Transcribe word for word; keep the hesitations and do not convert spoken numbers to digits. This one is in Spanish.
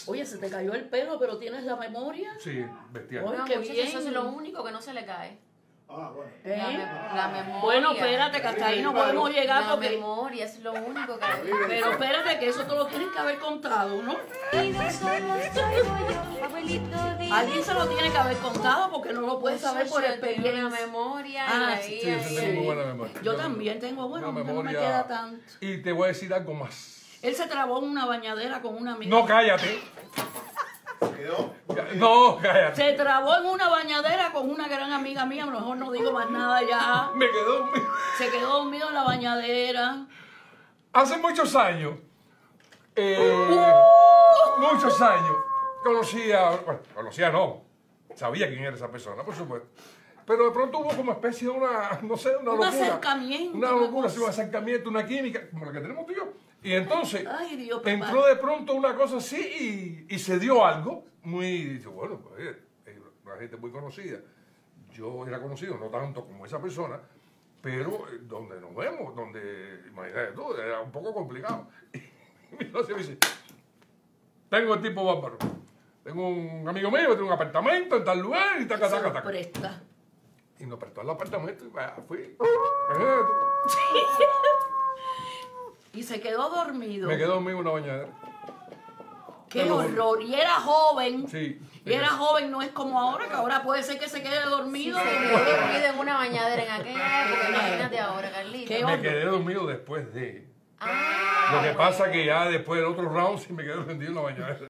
Oye, se te cayó el pelo, pero tienes la memoria. Sí, bestial. Oye, No, qué muchachos, bien. eso es lo único que no se le cae. Ah, bueno. ¿Eh? La, me- la memoria. Bueno, espérate, que hasta ahí no podemos llegar La porque... memoria es lo único que... Pero espérate, que eso te lo tienes que haber contado, ¿no? Alguien se lo tiene que haber contado porque no lo puedes saber por Muchacho, tiene experiencia. una memoria Ah, y sí, ahí, Sí, yo ahí, tengo muy buena memoria. Yo también tengo, bueno, Una a mí no me memoria- queda tanto. Y te voy a decir algo más. Él se trabó en una bañadera con una amiga. No, cállate. Quedó. No, cállate. Se trabó en una bañadera con una gran amiga mía, a lo mejor no digo más nada ya. Me quedó dormido. Se quedó dormido en la bañadera. Hace muchos años, eh, ¡Uh! muchos años, conocía, bueno, conocía no, sabía quién era esa persona, por supuesto. Pero de pronto hubo como especie de una, no sé, una Un locura. acercamiento, Una una locura, sí, un cosa. acercamiento, una química, como la que tenemos tú y yo. Y entonces, Ay, Dios, entró papá. de pronto una cosa así y, y se dio algo muy, dice, bueno, pues oye, es una gente muy conocida. Yo era conocido, no tanto como esa persona, pero eh, donde nos vemos, donde, imagínate tú, era un poco complicado. Y mi socio me dice, tengo el tipo bárbaro. Tengo un amigo mío que tiene un apartamento en tal lugar y taca, Se taca, lo taca. presta. Y nos prestó el apartamento y bah, fui. Y se quedó dormido. Me quedó dormido en una bañadera. Qué Te lo juro. horror. Y era joven. Sí. Y era joven, no es como ahora, que ahora puede ser que se quede dormido. Se quedó dormido en una bañadera en aquella época. Imagínate ahora, Carlito. Qué Me quedé dormido después de. Ah, Lo que bueno. pasa que ya después del otro round sí me quedé rendido en la bañadera.